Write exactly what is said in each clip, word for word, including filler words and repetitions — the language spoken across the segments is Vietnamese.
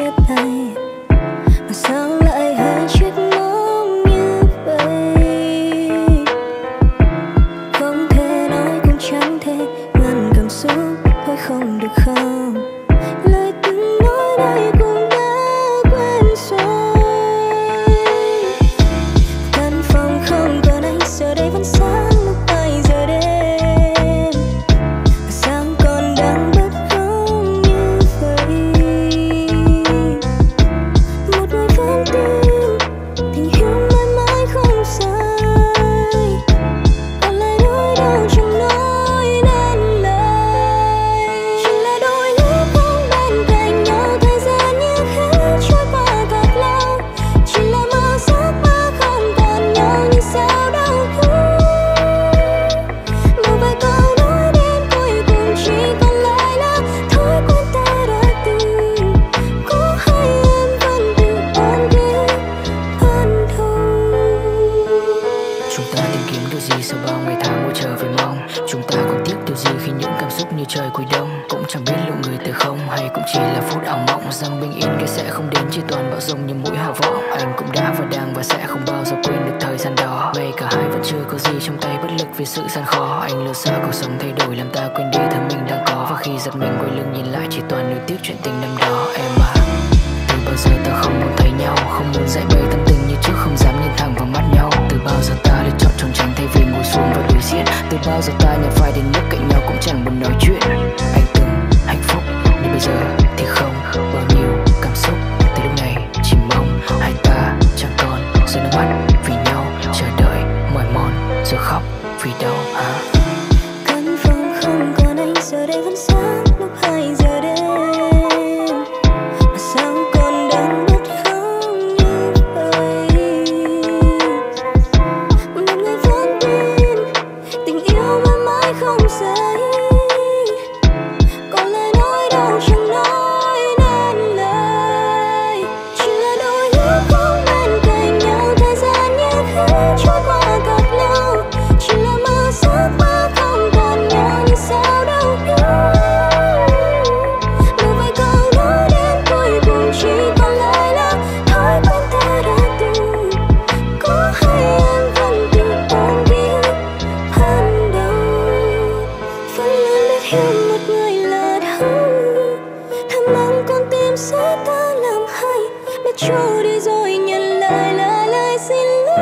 chết này, mà sao lại hay chết mong như vậy. Không thể nói cũng chẳng thể ngăn cảm xúc, thôi không được không. Lời từng nói đây cũng đã quên rồi. Căn phòng không còn anh, giờ đây vẫn sáng lúc hai giờ đêm. Mà sao còn đang bất công như vậy. Một người vẫn tin tình yêu mãi mãi không sai, còn lại nỗi đau chẳng nói nên lời. Chỉ là đôi lúc không bên cạnh nhau, thời gian như thế trôi qua thật lâu. Chỉ là mơ giấc mơ không còn nhau, nhưng sao đau thương. Một vài câu nói đến cuối cùng chỉ còn lại là thói quen ta đã từng. Có hay em vẫn tự ôm ký ức ban đầu. Chúng ta tìm kiếm điều gì sau bao ngày tháng ngồi chờ về mong. Chúng ta còn tiếc điều gì khi những cảm xúc như trời cuối đông. Cũng chẳng biết liệu người từ không hay cũng chỉ là phút ảo mộng, rằng bình yên kia sẽ không đến, chỉ toàn bão rông như mũi hào vọng. Anh cũng đã và đang và sẽ không bao giờ quên được thời gian đó. May cả hai vẫn chưa có gì trong tay, bất lực vì sự gian khó. Anh luôn sợ cuộc sống thay đổi làm ta quên đi thứ mình đang có, và khi giật mình quay lưng nhìn lại chỉ toàn nuối tiếc chuyện tình năm đó. Em à, từ bao giờ ta không muốn thấy nhau, không muốn dạy bày tâm tình như trước, không dám nhìn thẳng vào mắt nhau. Từ bao giờ ta lựa chọn trốn tránh thay vì ngồi xuống và đối diện. Từ bao giờ ta nhận phải đến nước cạnh nhau cũng chẳng muốn nói chuyện. Anh từng hạnh phúc nhưng bây giờ thì không. Bao nhiêu cảm xúc từ lúc này chỉ mong hai ta chẳng còn rơi nước mắt vì nhau. Chờ đợi mỏi mòn rồi khóc vì đâu hả? Căn phòng không còn anh, giờ đây vẫn sáng lúc hai giờ đêm. Mà sao còn đang bất không như vậy. Một người vẫn tin tình yêu mãi mãi không sai, còn lại nỗi đau chẳng nói nên lời. Chỉ là đôi lúc không bên cạnh nhau, thời gian như thế trôi qua thật lâu. Chỉ là mơ giấc mơ không còn nhau, nhưng sao đâu nhớ. Một vài câu nói đến cuối cùng chỉ còn lại là thói quen ta đã từng. Có hay em vẫn tự ôm ký ức ban đầu. Vẫn luôn biết hiểu một người là đau, thầm mong con tim sẽ ta làm hay. Biết trôi đi rồi nhận lại là lời xin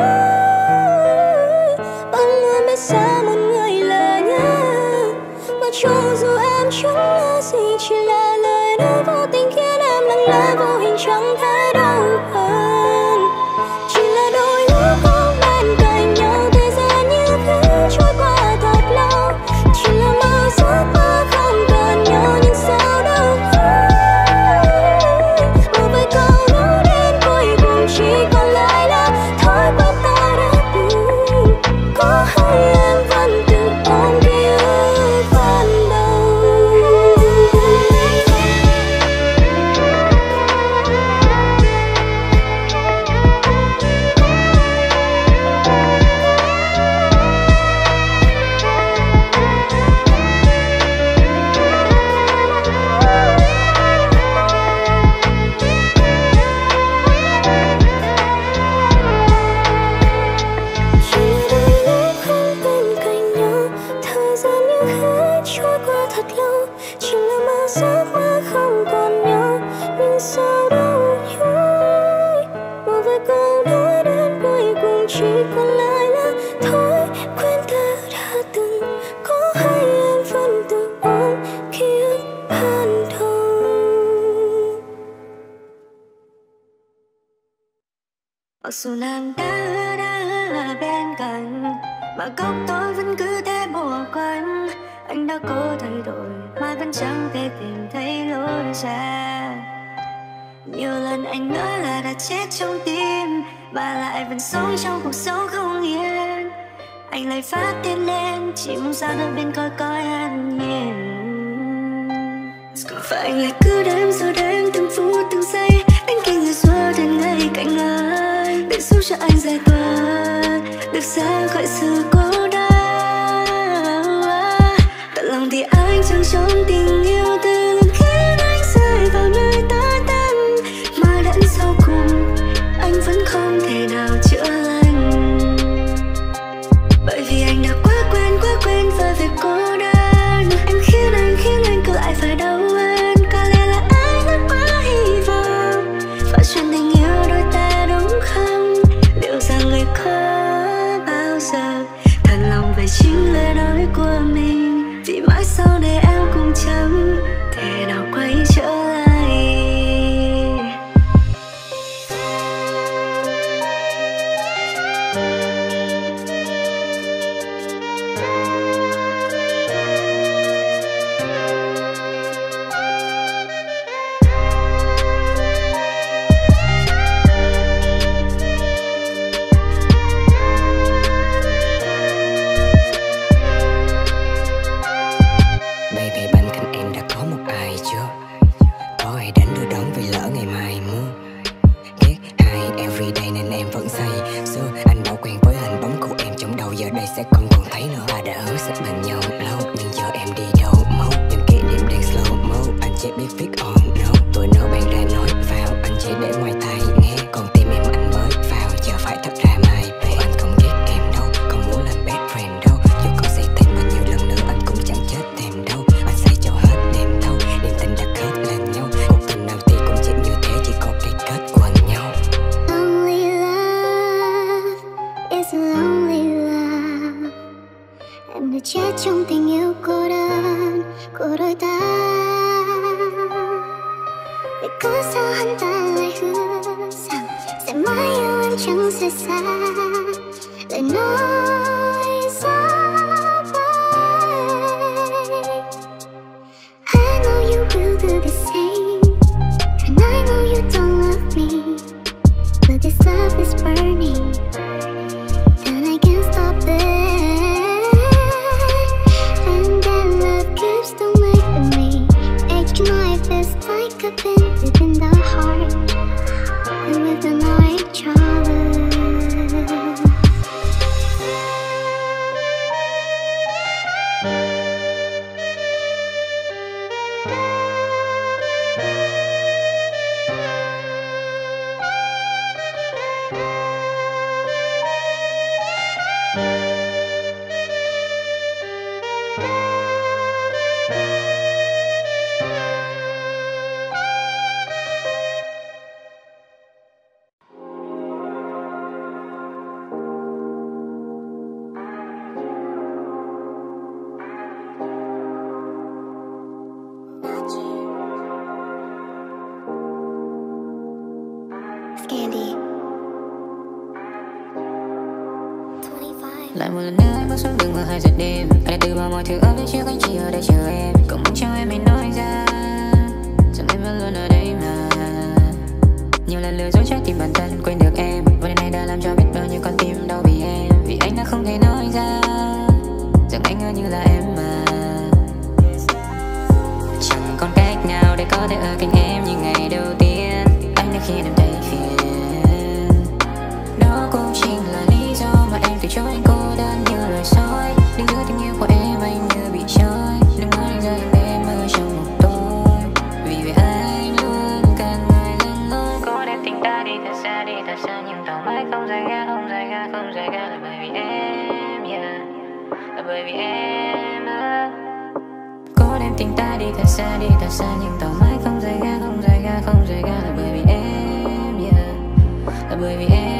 lỗi. Vẫn luôn biết xa một người là nhớ, và cho dù em chẳng là gì, chỉ là lời nói vô tình khiến em lặng lẽ vô hình chẳng thể đau hơn. Chỉ là đôi lúc không bên cạnh nhau, thời gian như thế trôi qua thật lâu. Chỉ là mơ giấc mơ không còn nhau, nhưng sao đâu nhớ. Một vài câu nói đến cuối cùng chỉ còn lại là thói quen ta đã từng. Có hay em vẫn tự ôm ký ức ban đầu. Chỉ là đôi lúc không bên cạnh nhau, thời gian như thế trôi qua thật lâu. Chỉ là mơ giấc mơ không còn nhau, nhưng sao đâu nhớ. Một vài câu nói đến cuối cùng chỉ còn lại là thói quen ta đã từng. Có hay em vẫn tự ôm ký ức ban đầu. Mặc dù nàng đã hứa đã hứa ở bên cạnh, mà góc tối vẫn cứ thế bủa quanh. Anh đã cố thay đổi mà vẫn chẳng thể tìm thấy lối ra. Nhiều lần anh ngỡ là đã chết trong tim, mà lại vẫn sống trong cuộc sống không yên. Anh lại phát điên lên, chỉ mong sao đôi bên coi coi an nhiên. Và anh lại cứ đếm giờ đếm từng phút từng giây, đến khi người xua đến ngay cạnh anh, để giúp cho anh giải tỏa được ra khỏi sự cô đơn. Tận lòng thì anh chẳng trốn tình yêu từ lần khiến anh rơi vào nơi tối tăm. có ai đến đưa đón vì lỡ ngày mai muốn ghét hai everyday nên em vẫn say. Xưa anh đã quen với hình bóng của em trong đầu, giờ đây sẽ không còn thấy nữa. Ta đã hứa sẽ bên nhau lâu nhưng giờ em đi đâu máu, những kỷ niệm đang slow mo. Anh chỉ biết viết on no, tôi nói bạn ra nói vào, anh chỉ để ngoài tai nghe. Còn tim em anh mới vào, giờ phải thắp ra mai về. Anh không ghét em đâu, không muốn làm best friend đâu. Dù có say thêm bao nhiêu lần nữa anh cũng chẳng chết thèm đâu. Anh say cho hết đêm thâu, niềm tin đã kết lên nhau. Cuộc tình nào thì cũng chỉ như thế, chỉ có cái kết quần nhau. Only love is lonely love. Em đã chết trong tình yêu cô đơn của đôi ta. Vì cớ sao hắn ta lại hứa rằng sẽ mãi yêu em chẳng rời xa. Lời nói xa vời. I know you will do the same, and I know you don't love me, but this love is burning, and I can't stop it. And that love keeps on making me. Each night feels like I've been within the heart, and with the night travel. Lại một lần nữa anh bước xuống đường vào hai giờ đêm. Anh đã từ bỏ mọi thứ ở phía trước, anh chỉ ở đây chờ em. Cũng muốn cho em hãy nói ra rằng em vẫn luôn ở đây mà. Nhiều lần lừa dối trái tim bản thân quên được em, và điều này đã làm cho biết bao nhiêu con tim đau vì em. Vì anh đã không thể nói ra rằng anh ngỡ như là em mà. Chẳng còn cách nào để có thể ở cạnh em như ngày đầu tiên. Anh đã khiến em thấy phiền. Đó cũng chính là lý do mà em từ chối anh cô đơn như lời soi. Đứng giữa tình yêu của em anh như bị trôi. Đừng nói anh rời em ở trong một tối. Vì về anh luôn cần người gần gũi. Cô đem tình ta đi thật xa, đi thật xa, nhưng tàu mãi không rời ga, không rời ga, không rời ga. Là bởi vì em, yeah, là bởi vì em à. Cô đem tình ta đi thật xa, đi thật xa, nhưng tàu mãi không rời ga, không rời ga, không rời ga. Là bởi vì em, yeah, là bởi vì em.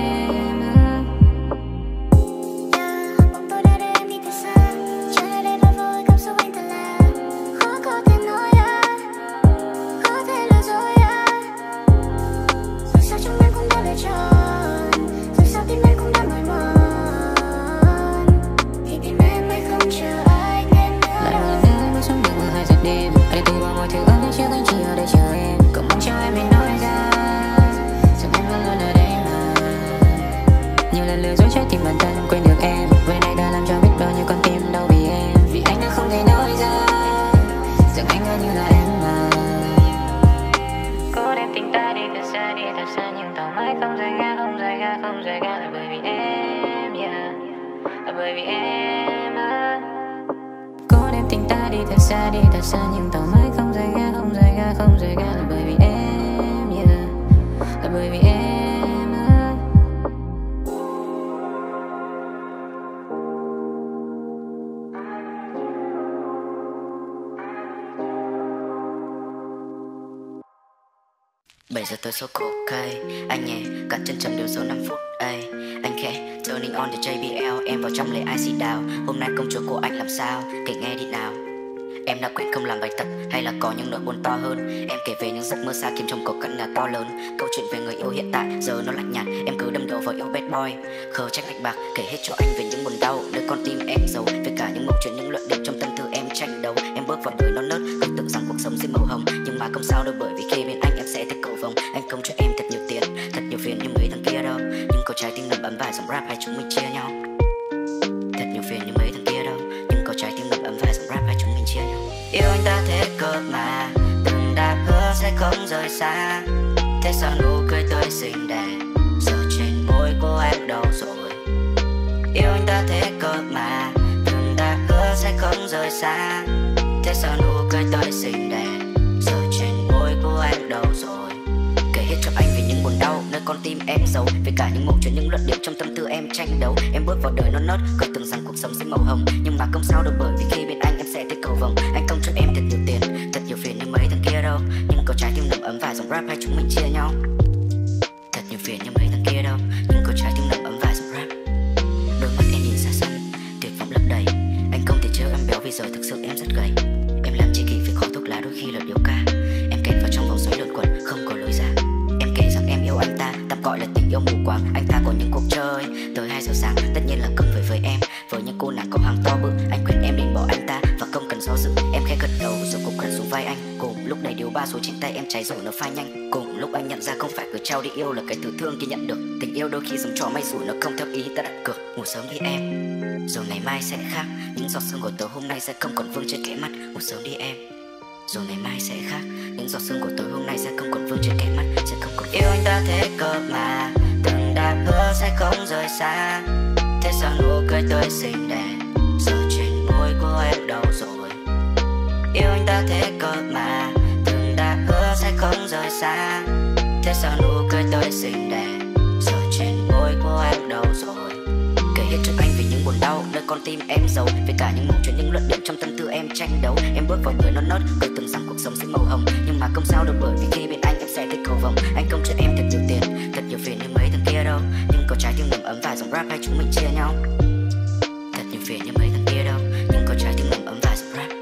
Bây giờ tôi số khổ cay, anh nhẹ cả chân trầm điều số năm phút ay. Anh khẽ turning on the J B L, em vào trong lấy I C đào. Hôm nay công chúa của anh làm sao, kể nghe đi nào. Em đã quen không làm bài tập hay là có những nỗi buồn to hơn. Em kể về những giấc mơ xa kiếm trong cổ căn nhà to lớn. Câu chuyện về người yêu hiện tại giờ nó lạnh nhạt. Em cứ đâm đầu vào yêu bad boy, khờ trách lạnh bạc, kể hết cho anh về những buồn đau nơi con tim em giấu. Về cả những mẩu chuyện, những luận điệu trong tâm tư em tranh đấu. Em bước vào đời non nớt, cứ tưởng rằng cuộc sống sẽ màu hồng, nhưng mà không sao đâu, bởi vì khi bên anh em sẽ thấy cầu vồng. Anh không cho em thật nhiều tiền, thật nhiều phiền như mấy thằng kia đâu, nhưng có trái tim ngầm ấm vài dòng rap hay chúng mình chia nhau. Thật nhiều phiền như mấy thằng kia đâu, nhưng có trái tim ngầm ấm vài dòng rap hay chúng mình chia nhau. Yêu anh ta thế cơ mà, từng đã hứa sẽ không không rời xa. Thế sao nụ cười tươi xinh đẹp giờ trên môi của em đâu rồi? Yêu anh ta thế cơ mà, từng đã hứa sẽ không rời xa. Thế sao nụ cười tươi xinh đẹp giờ trên môi của em đâu rồi? Kể hết cho anh về những buồn đau nơi con tim em giấu, về cả những mộng chuyện những luận điệu trong tâm tư em tranh đấu. Em bước vào đời non nớt cứ tưởng rằng cuộc sống sẽ màu hồng, nhưng mà không sao đâu, bởi vì khi bên anh em sẽ thấy cầu vồng. Anh không cho em thật nhiều tiền, thật nhiều phiền như mấy thằng kia đâu, nhưng có trái tim nằm ấm vài dòng rap hay chúng mình chia nhau. Thật nhiều phiền như mấy thằng kia đâu, nhưng có trái tim nằm ấm vài dòng rap. Đôi mắt em nhìn xa xăm, tuyệt vọng lấp đầy. Anh không thể trêu em béo vì giờ thực sự em rất gầy. Em làm chi kỷ vì khói thuốc lá đôi khi là điều ca. Em kẹt vào trong vòng xoáy luẩn quẩn không có lối ra. Em kể rằng em yêu anh ta, tạm gọi là tình yêu mù quáng. Anh ta có những cuộc chơi tới hai giờ sáng, tất nhiên là không phải với em. Với những cô nàng có hàng to bự, anh khuyên em nên bỏ anh ta và không cần do dự. Em khẽ gật đầu rồi cục gần xuống vai anh. Cùng lúc này điếu ba số trên tay em cháy rồi nó phai nhanh. Cùng lúc anh nhận ra không phải cứ trao đi yêu là cái thứ thương khi nhận được. Tình yêu đôi khi giống trò may rủi, nó không theo ý ta đặt cược. Ngủ sớm đi em, rồi ngày mai sẽ khác. Những giọt sương của tớ hôm nay sẽ không còn vương trên kẽ mắt. Ngủ sớm đi em, rồi ngày mai sẽ khác. Những giọt sương của tối hôm nay sẽ không còn vương trên kẽ mắt, sẽ không còn. Yêu anh ta thế cơ mà, từng đã hứa sẽ không rời xa. Thế sao nụ cười tươi xinh đẹp giờ trên môi của em đâu rồi? Yêu anh ta thế cơ mà, từng đã hứa sẽ không rời xa. Thế sao nụ cười tươi xinh đẹp giờ trên môi của em đâu rồi? Kể hết cho anh về những buồn đau nơi con tim em giấu, về cả những mộng chuyện những luận điểm trong tâm tư em tranh đấu. Em bước vào đời non nớt cứ tưởng rằng cuộc sống sẽ màu hồng, nhưng mà không sao đâu, bởi vì khi bên anh em sẽ thấy cầu vồng. Anh không cho em thật nhiều tiền, thật nhiều phiền như mấy thằng kia đâu, nhưng có trái tim nằm ấm vài dòng rap hay chúng mình chia nhau. Thật nhiều phiền như mấy thằng kia đâu, nhưng có trái tim nằm ấm vài dòng rap.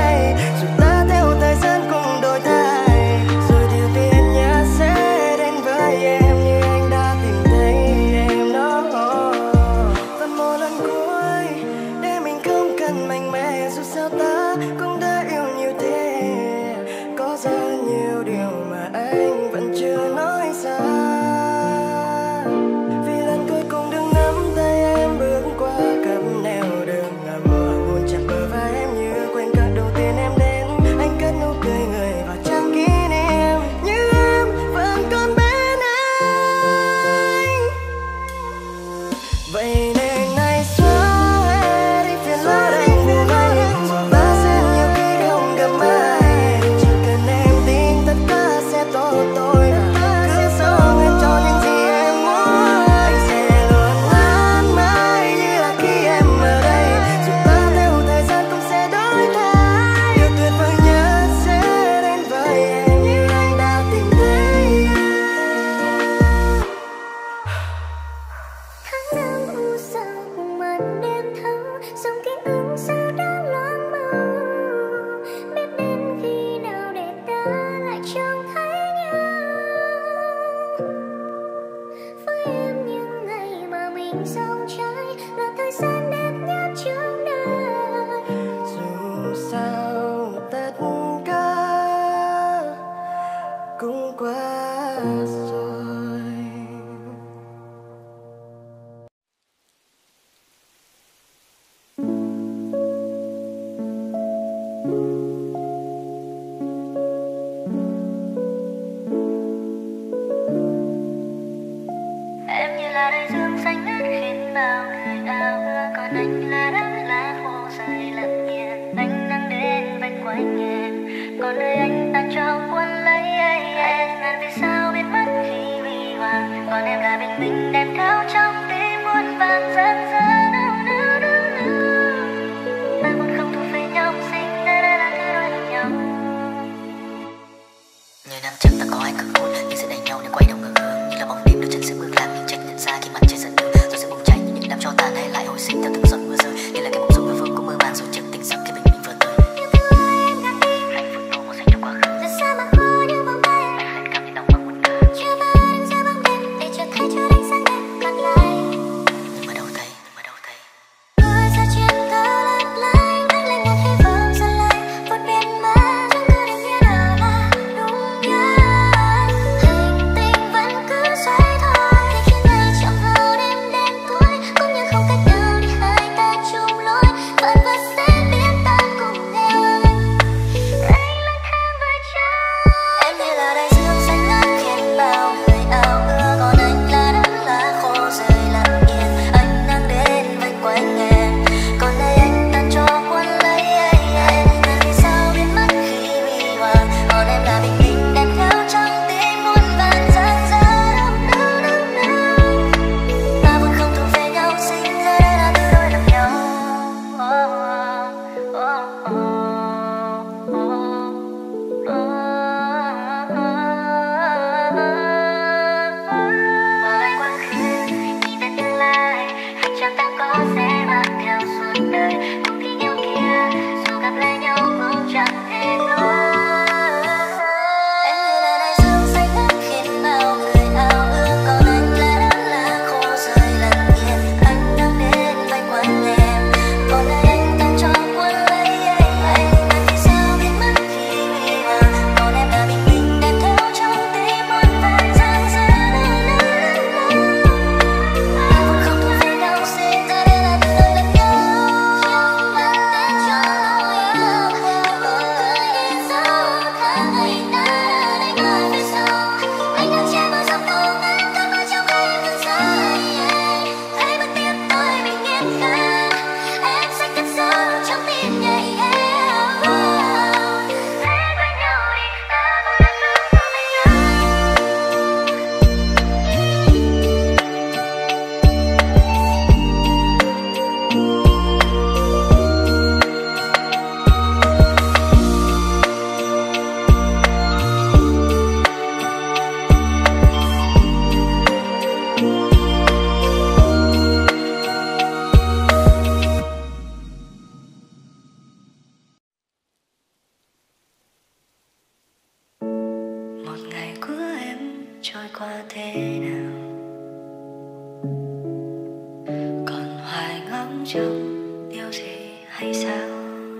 Rồi điều tiền nhớ sẽ đến với là đại dương xanh ngắt khiến bao người ao ước, còn anh là đám lá khô rơi lặng yên. Anh đang đến vây quanh em, còn đời anh tan trong cuốn lấy. Anh ngàn vì sao biết mất khi huy hoàng, còn em là bình minh đèn cao trong tim muôn vàn rạng rỡ. Ta muốn không thuộc về nhau, sinh ra đã là thứ đôi lòng nhau. Nhiều năm trước ta có ai cực hôn, nhưng sẽ đẩy nhau để quay đầu ngược hướng. Như là bóng đêm đôi chân sẽ bước lạc, nhưng trách nhận ra khi mặt trời dần đường. Rồi sẽ bùng cháy như những đám tro tàn hay lại hồi sinh theo từng giọt mưa rơi. Như là cái bóng rung mưa vương của mưa màng rồi chợt tỉnh giấc khi bình minh vừa tới. Nhưng từ ai em gạt đi, hạnh phúc đâu một dành trong quá khứ. là sao mà khô như vòng tay. Anh hãy cảm thấy đau bằng một cơn. Chưa bao đứng giữa bóng đêm để chợt thấy chưa đánh sáng đêm còn lại. Nhưng mà đâu thấy, nhưng mà đâu thấy. Ngồi xa trên cao lấp lánh, anh lại ngạt hy vọng dần lại. Một biển mắt chẳng cứ định nghĩa nào là đúng nhất. Hành tinh vẫn cứ xoay thôi, thì khiến ngày chẳng vào đêm đen tối. Cũng như không cách nào để hai ta chung lối, vạn vật sẽ biến tan cùng em. Anh lang thang với trái, em như là đại dương xanh ngắt khiến bao người ao ước, còn anh là đám lá khô rơi lặng yên. Anh đang đến vây quanh em, còn đời anh tan cho cuốn lấy. Anh ngàn vì sao biến mất khi huy hoàng, còn em là bình minh đèn cao trong tim muôn vàn rạng rỡ. Ta vẫn không thuộc về nhau, sinh ra đã là thứ đôi lòng nhau. Oh, oh, oh, oh, oh, oh. Bởi quá khứ, nhìn về tương lai, hành trang ta có sẽ mang theo suốt đời. Cùng tình yêu kia, dù gặp lại nhau cũng chẳng thể ngờ. Em như là đại dương xanh ngắt khiến bao người ao ước, còn anh là đám lá khô rơi lặng yên. Anh đang đến vây quanh em, còn đời anh tan cho cuốn lấy. Anh ngàn vì sao biến mất khi huy hoàng, còn em là bình minh đèn thâu trong tim muôn vàn rạng rỡ. Ta vẫn không thuộc về nhau, sinh ra để là thứ đôi lẫn nhau. Trong mắt tên cho nỗi yêu, nụ cười in dấu tháng ngày ta đánh lại phía sau. Anh đang che mưa dòng nô ngán, cơn mưa trong hai em gần xa. Hãy bước tiếp tôi bình yên hơn, em sẽ cất giấu trong tim nhảy. Hãy quên nhau đi, ta vẫn là không thuộc về nhau. Một ngày của em trôi qua thế nào, còn hoài ngóng trông điều gì hay sao?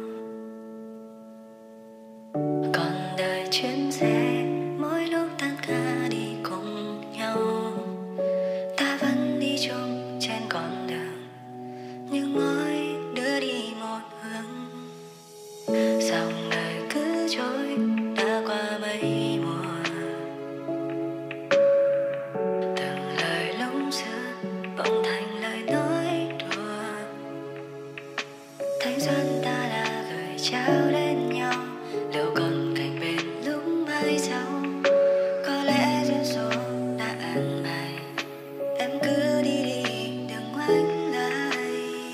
Còn đời chuyến xe mỗi lúc tan ca đi cùng nhau, ta vẫn đi chung trên con đường, nhưng mỗi đứa đi một hướng. Dòng đời cứ trôi đã qua mấy mùa, từng lời lúc xưa bỗng thành lời nói đùa. Thanh xuân ta là gửi trao đến nhau, liệu còn cạnh bên lúc mai sau? Có lẽ duyên số đã an bài, em cứ đi đi đừng ngoảnh lại.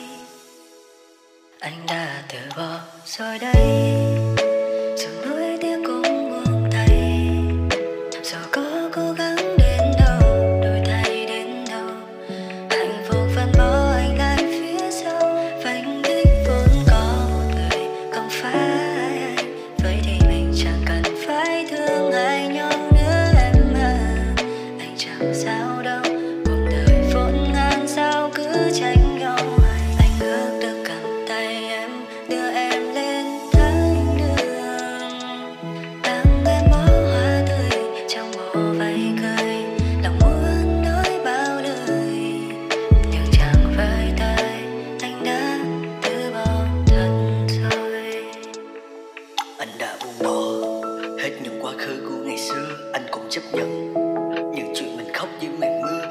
Anh đã từ bỏ rồi đây, dù nuối tiếc cũng buông tay. Dù có cố gắng đến đâu, đổi thay đến đâu, hạnh phúc vẫn bỏ anh lại phía sau. Vành đích vốn có một người, không phải anh. Vậy thì mình chẳng cần phải thương ai nhau nữa em à. Anh chẳng sao đâu, cuộc đời vốn ngàn sao cứ tránh nhau. Anh ước được cầm tay em, đưa em lên thánh đường. Đang em bó hoa tươi trong bộ váy cười, lòng muốn nói bao lời, nhưng chẳng với tay anh đã từ bỏ thật rồi. Anh đã buông bỏ hết những quá khứ của ngày xưa, anh cũng chấp nhận những chuyện mình khóc dưới màn mưa.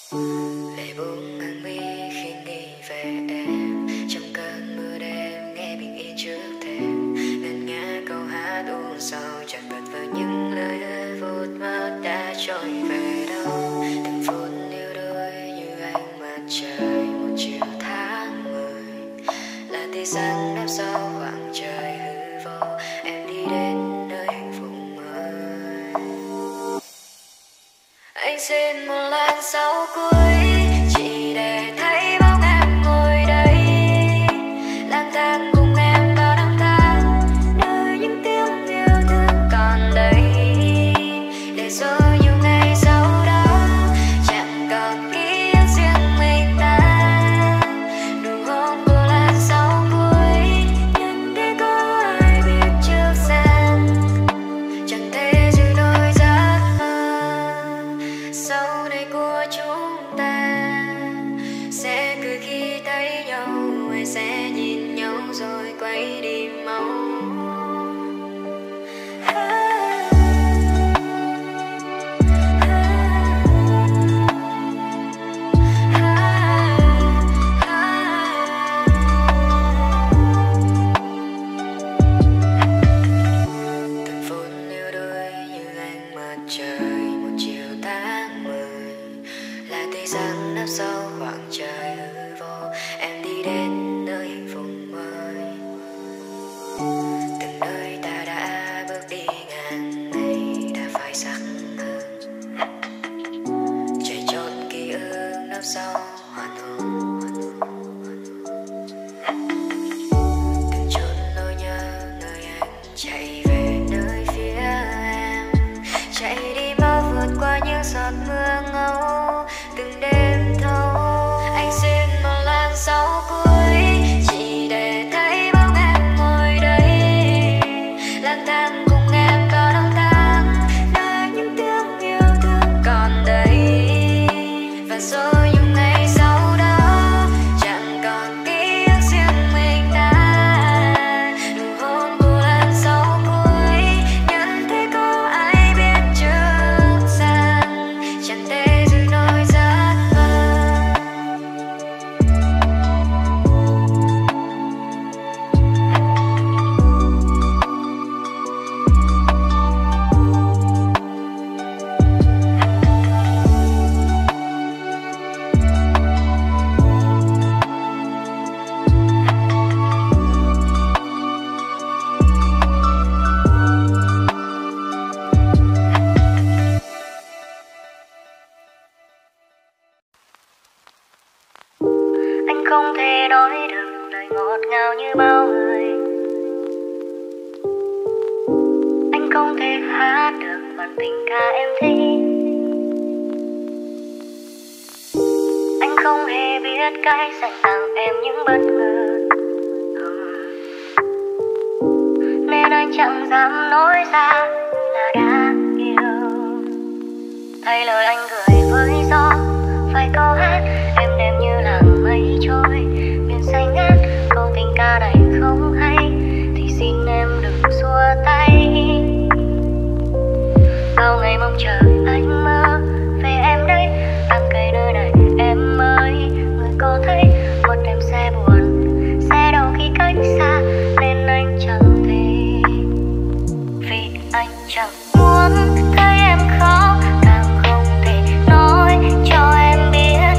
Lệ buông hàng mi khi nghĩ về em, trong cơn mưa đêm nghe bình yên trước thềm, ngân nga câu hát u sầu chợt bật vào những lời hứa vụt mất đã trôi về đâu. Từng phút yêu đôi như ánh mặt trời một chiều tháng mười, là tia sáng đắp sau khoảng trời hư vô, em đi đến nơi hạnh phúc mới. Anh xin một làn sóng cuối chỉ để thấy bóng em ngồi đây, lang thang cùng em bao năm tháng, nơi những tiếng yêu thương còn đây, để rồi nhiều ngày sau đó chẳng còn ký ức riêng mình ta. Nụ hôn của làn sóng cuối nhưng để có ai biết trước rằng chẳng thể giữ đôi giấc mơ sau này của chúng ta. Sẽ cười khi thấy nhau hay sẽ nhìn nhau rồi quay đi mau. Từng phút yêu đôi như ánh mặt trời một chiều tháng mười, là tia sáng nấp sau khoảng trời hư vô, em đi đến nơi hạnh phúc mới. Từng nơi ta đã bước đi ngàn ngày đã phai sắc hơn, chạy trốn ký ức nấp sau hoàn hồn. Từng chút nỗi nhớ nơi anh chạy về nơi phía em, chạy đi mau vượt qua những giọt mưa ngâu từng đêm thâu. Anh xin một làn sóng cuối chỉ để thấy bóng em ngồi đây, lang thang cùng em bao năm tháng, nơi những tiếng yêu thương còn đây, và rồi những ngày sau đó chẳng còn ký ức riêng mình ta. Nụ hôn của làn sóng cuối nhận thấy có ai biết trước rằng chẳng thể giữ nổi giấc mơ. Anh không thể nói được lời ngọt ngào như bao người, anh không thể hát được bản tình ca em thích, anh không hề biết cách dành tặng em những bất ngờ. Ừ. Nên anh chẳng dám nói ra là đã yêu. Thay lời anh gửi với gió vài câu hát êm đềm như làng mây trôi, biển xanh ngát câu tình ca này không hay thì xin em đừng xua tay. Bao ngày mong chờ anh mơ về em đây, tặng cây nơi này em ơi. Người có thấy một đêm xe buồn, xe đau khi cách xa, nên anh chẳng thể, vì anh chẳng muốn thấy em khóc, càng không thể nói cho em biết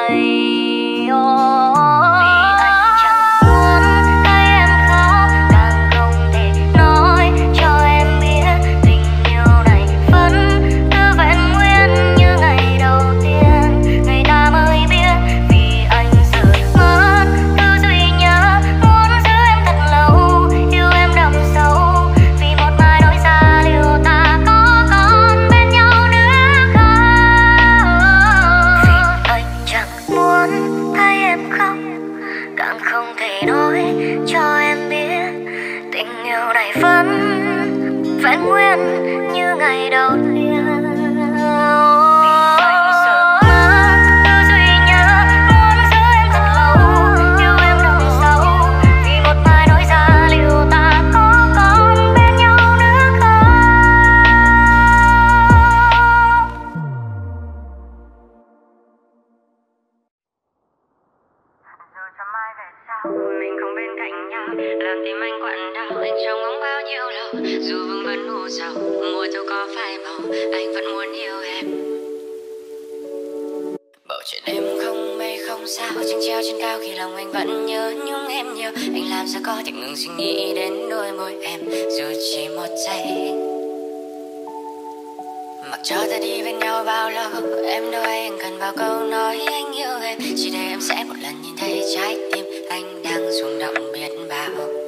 này. Vì anh chẳng muốn thấy em khóc, càng không thể nói cho em biết tình yêu này vẫn cứ vẹn nguyên như ngày đầu tiên. Ngày ta mới biết vì anh sợ mất thứ duy nhớ, muốn giữ em thật lâu, yêu em đậm sâu. Vì một mai nỗi xa liệu ta có còn bên nhau nữa không? Vì anh chẳng muốn thấy em khóc, càng không thể nói cho em biết tình yêu này vẫn vẹn nguyên như ngày đầu tiên. Vì anh sợ mất thứ duy nhớ, muốn giữ em thật lâu, yêu em đậm sâu. Vì một mai nỗi xa liệu ta có còn bên nhau nữa không? Rồi cho mai về sau mình không bên cạnh nhau, làm tim anh quặn đau. Anh trông ngóng bao nhiêu lâu, dù vương vấn u sầu, mùa thu có phai màu, anh vẫn muốn yêu em. Bầu trời đêm không mây không sao, trăng treo trên cao khi lòng anh vẫn nhớ nhung em nhiều. Anh làm sao có thể ngừng suy nghĩ đến đôi môi em, dù chỉ một giây. Mặc cho ta đi bên nhau bao lâu, em đâu anh cần vào câu nói anh yêu em. Chỉ để em sẽ một lần nhìn thấy trái tim anh đang rung động biết bao.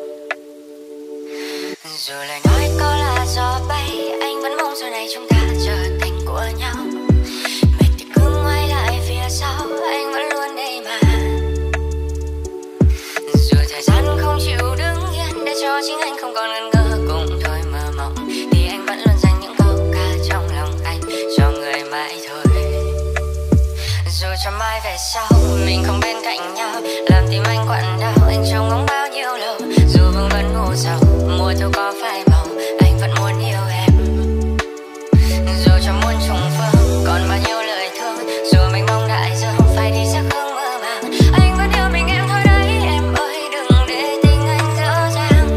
Dù lời nói có là gió bay, anh vẫn mong sau này chúng ta trở thành của nhau. Mệt thì cứ ngoái lại phía sau, anh vẫn luôn đây mà. Dù thời gian không chịu đứng yên, để cho chính anh không còn ngần ngơ cùng thôi mơ mộng, thì anh vẫn luôn dành những câu ca trong lòng anh cho người mãi thôi. Dù cho mai về sau mình không bên cạnh nhau, làm tim anh quặn đau. Anh trông ngóng bao nhiêu lâu, dù vương vấn u sầu, mùa thu có phai màu, anh vẫn muốn yêu em. Dù cho muôn trùng phương còn bao nhiêu lời thương, dù mình mong đại dương phải đi sắc hương mơ màng, anh vẫn yêu mình em thôi đấy em ơi, đừng để tình anh dở dang.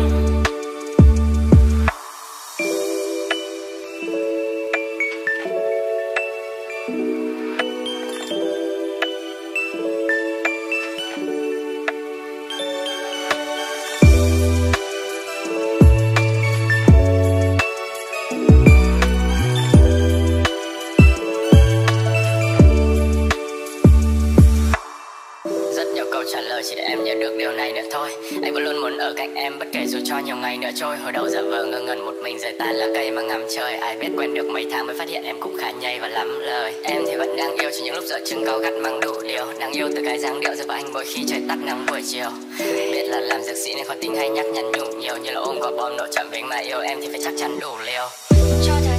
Rất nhiều câu trả lời chỉ để em nhận được điều này nữa thôi. Anh vẫn luôn muốn ở cạnh em bất kể dù cho nhiều ngày nữa trôi. Hồi đầu giả vờ ngơ ngẩn một mình rời tàn lá cây mà ngắm trời. Ai biết quen được mấy tháng mới phát hiện em cũng khá nhây và lắm lời. Em thì vẫn đang yêu chỉ những lúc giờ chừng cao gắt mang đủ điều. Đang yêu từ cái dáng điệu giờ và anh mỗi khi trời tắt nắng buổi chiều. Biết là làm dược sĩ nên khó tính hay nhắc nhắn nhủ nhiều, như là ôm quả bom nổ chậm với mà yêu em thì phải chắc chắn đủ liều. Cho thời